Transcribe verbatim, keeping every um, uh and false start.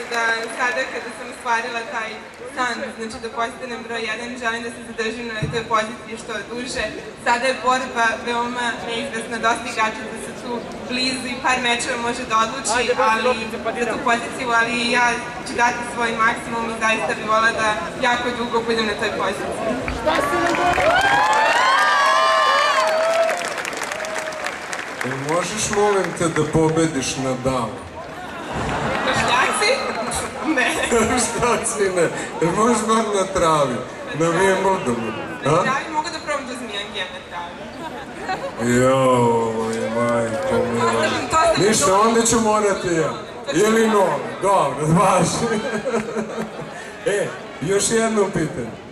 da sada kada sam ostvarila taj san, znači da postanem broj jedan, želim da se zadržim na toj poziciji što duže. Sada je borba veoma neizvesna, dosta igračica su tu blizu i par mečeva može da odluči za tu poziciju, ali ja ću dati svoj maksimum i zaista bih volila da jako dugo budem na toj poziciji. Možeš, molim te, da pobediš Nadala? Vršnjaci? Ne. Vršnjaci ne. Možeš bar na travi, na Wimbledonu. Na travi mogu da probam da zmijem gem na travi. Joj, majko mila. Ništa, onda ću morati ja. Ili nove, dobro, baš. E, još jedno pitanje.